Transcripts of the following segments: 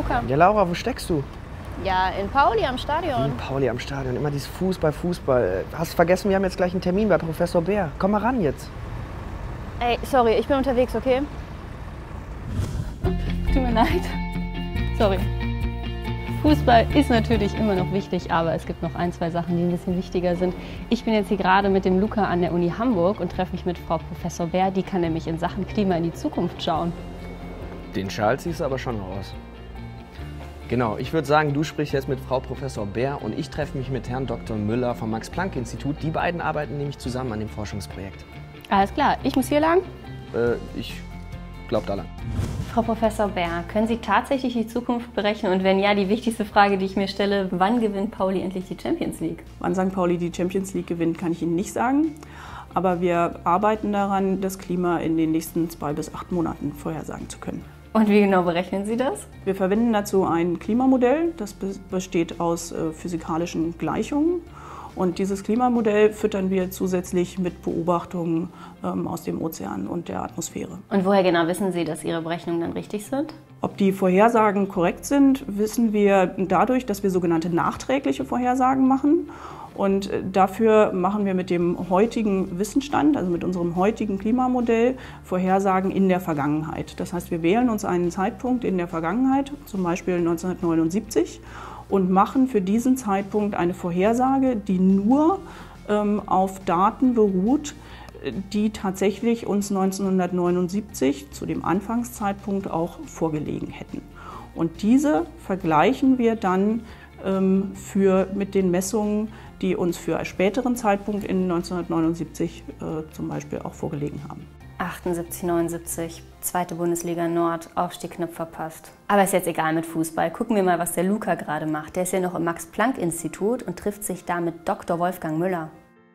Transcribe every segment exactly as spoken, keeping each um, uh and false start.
Luca. Ja, Laura, wo steckst du? Ja, in Pauli am Stadion. In Pauli am Stadion. Immer dieses Fußball, Fußball. Hast vergessen, wir haben jetzt gleich einen Termin bei Professor Bär. Komm mal ran jetzt. Ey, sorry, ich bin unterwegs, okay? Tut mir leid. Sorry. Fußball ist natürlich immer noch wichtig, aber es gibt noch ein, zwei Sachen, die ein bisschen wichtiger sind. Ich bin jetzt hier gerade mit dem Luca an der Uni Hamburg und treffe mich mit Frau Professor Bär. Die kann nämlich in Sachen Klima in die Zukunft schauen. Den Schal ziehst du aber schon raus. Genau, ich würde sagen, du sprichst jetzt mit Frau Professor Bär und ich treffe mich mit Herrn Doktor Müller vom Max-Planck-Institut. Die beiden arbeiten nämlich zusammen an dem Forschungsprojekt. Alles klar, ich muss hier lang? Äh, ich glaube da lang. Frau Professor Bär, können Sie tatsächlich die Zukunft berechnen? Und wenn ja, die wichtigste Frage, die ich mir stelle, wann gewinnt Pauli endlich die Champions League? Wann Sankt Pauli die Champions League gewinnt, kann ich Ihnen nicht sagen. Aber wir arbeiten daran, das Klima in den nächsten zwei bis acht Monaten vorhersagen zu können. Und wie genau berechnen Sie das? Wir verwenden dazu ein Klimamodell, das besteht aus äh, physikalischen Gleichungen. Und dieses Klimamodell füttern wir zusätzlich mit Beobachtungen ähm, aus dem Ozean und der Atmosphäre. Und woher genau wissen Sie, dass Ihre Berechnungen dann richtig sind? Ob die Vorhersagen korrekt sind, wissen wir dadurch, dass wir sogenannte nachträgliche Vorhersagen machen. Und dafür machen wir mit dem heutigen Wissensstand, also mit unserem heutigen Klimamodell, Vorhersagen in der Vergangenheit. Das heißt, wir wählen uns einen Zeitpunkt in der Vergangenheit, zum Beispiel neunzehnhundertneunundsiebzig, und machen für diesen Zeitpunkt eine Vorhersage, die nur ähm, auf Daten beruht, die tatsächlich uns neunzehnhundertneunundsiebzig zu dem Anfangszeitpunkt auch vorgelegen hätten. Und diese vergleichen wir dann ähm, für, mit den Messungen, die uns für einen späteren Zeitpunkt in neunzehnhundertneunundsiebzig äh, zum Beispiel auch vorgelegen haben. achtundsiebzig, neunundsiebzig, zweite Bundesliga Nord, Aufstieg knapp verpasst. Aber ist jetzt egal mit Fußball. Gucken wir mal, was der Luca gerade macht. Der ist ja noch im Max-Planck-Institut und trifft sich da mit Doktor Wolfgang Müller.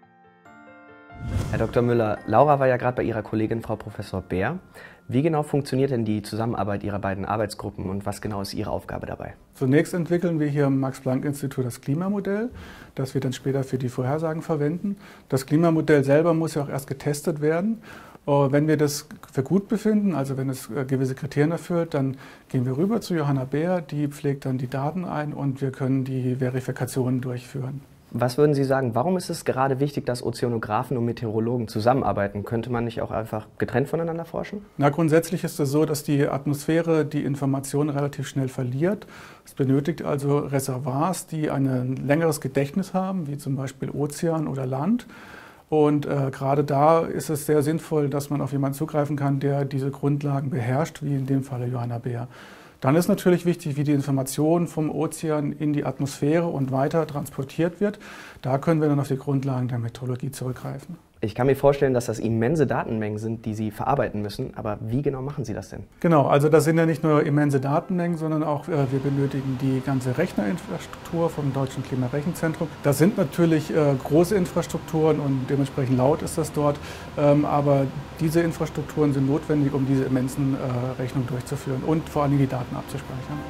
Herr Doktor Müller, Laura war ja gerade bei Ihrer Kollegin Frau Professor Bär. Wie genau funktioniert denn die Zusammenarbeit Ihrer beiden Arbeitsgruppen und was genau ist Ihre Aufgabe dabei? Zunächst entwickeln wir hier im Max-Planck-Institut das Klimamodell, das wir dann später für die Vorhersagen verwenden. Das Klimamodell selber muss ja auch erst getestet werden. Wenn wir das für gut befinden, also wenn es gewisse Kriterien erfüllt, dann gehen wir rüber zu Johanna Bär, die pflegt dann die Daten ein und wir können die Verifikation durchführen. Was würden Sie sagen, warum ist es gerade wichtig, dass Ozeanographen und Meteorologen zusammenarbeiten? Könnte man nicht auch einfach getrennt voneinander forschen? Na, grundsätzlich ist es so, dass die Atmosphäre die Informationen relativ schnell verliert. Es benötigt also Reservoirs, die ein längeres Gedächtnis haben, wie zum Beispiel Ozean oder Land. Und äh, gerade da ist es sehr sinnvoll, dass man auf jemanden zugreifen kann, der diese Grundlagen beherrscht, wie in dem Falle Johanna Bär. Dann ist natürlich wichtig, wie die Information vom Ozean in die Atmosphäre und weiter transportiert wird. Da können wir dann auf die Grundlagen der Meteorologie zurückgreifen. Ich kann mir vorstellen, dass das immense Datenmengen sind, die Sie verarbeiten müssen. Aber wie genau machen Sie das denn? Genau, also das sind ja nicht nur immense Datenmengen, sondern auch äh, wir benötigen die ganze Rechnerinfrastruktur vom Deutschen Klimarechenzentrum. Das sind natürlich äh, große Infrastrukturen und dementsprechend laut ist das dort. Ähm, aber diese Infrastrukturen sind notwendig, um diese immensen äh, Rechnungen durchzuführen und vor allem die Daten abzuspeichern.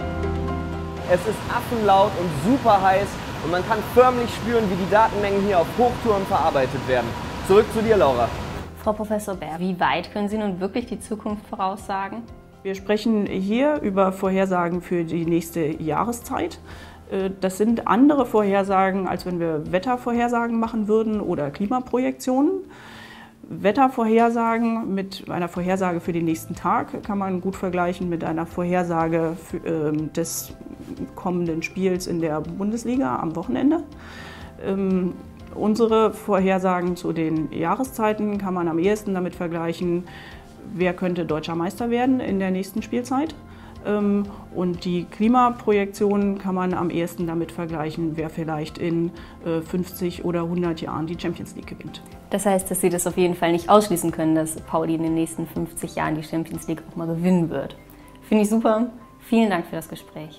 Es ist affenlaut und super heiß und man kann förmlich spüren, wie die Datenmengen hier auf Hochtouren verarbeitet werden. Zurück zu dir, Laura. Frau Professor Bär, wie weit können Sie nun wirklich die Zukunft voraussagen? Wir sprechen hier über Vorhersagen für die nächste Jahreszeit. Das sind andere Vorhersagen, als wenn wir Wettervorhersagen machen würden oder Klimaprojektionen. Wettervorhersagen mit einer Vorhersage für den nächsten Tag kann man gut vergleichen mit einer Vorhersage für, äh, des kommenden Spiels in der Bundesliga am Wochenende. Ähm, unsere Vorhersagen zu den Jahreszeiten kann man am ehesten damit vergleichen, wer könnte deutscher Meister werden in der nächsten Spielzeit. Ähm, und die Klimaprojektionen kann man am ehesten damit vergleichen, wer vielleicht in äh, fünfzig oder hundert Jahren die Champions League gewinnt. Das heißt, dass Sie das auf jeden Fall nicht ausschließen können, dass Pauli in den nächsten fünfzig Jahren die Champions League auch mal gewinnen wird. Finde ich super. Vielen Dank für das Gespräch.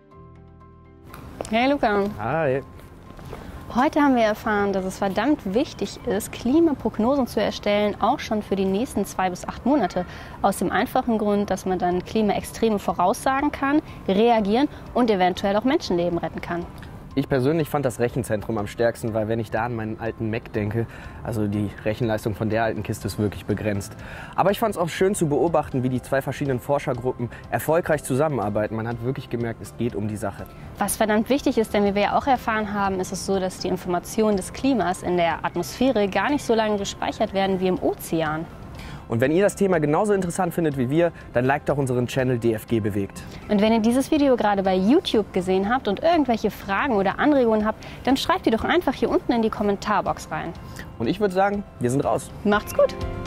Hey Luca. Hi. Heute haben wir erfahren, dass es verdammt wichtig ist, Klimaprognosen zu erstellen, auch schon für die nächsten zwei bis acht Monate. Aus dem einfachen Grund, dass man dann Klimaextreme voraussagen kann, reagieren und eventuell auch Menschenleben retten kann. Ich persönlich fand das Rechenzentrum am stärksten, weil wenn ich da an meinen alten Mac denke, also die Rechenleistung von der alten Kiste ist wirklich begrenzt. Aber ich fand es auch schön zu beobachten, wie die zwei verschiedenen Forschergruppen erfolgreich zusammenarbeiten. Man hat wirklich gemerkt, es geht um die Sache. Was verdammt wichtig ist, denn wie wir ja auch erfahren haben, ist es so, dass die Informationen des Klimas in der Atmosphäre gar nicht so lange gespeichert werden wie im Ozean. Und wenn ihr das Thema genauso interessant findet wie wir, dann liked doch unseren Channel D F G bewegt. Und wenn ihr dieses Video gerade bei YouTube gesehen habt und irgendwelche Fragen oder Anregungen habt, dann schreibt die doch einfach hier unten in die Kommentarbox rein. Und ich würde sagen, wir sind raus. Macht's gut!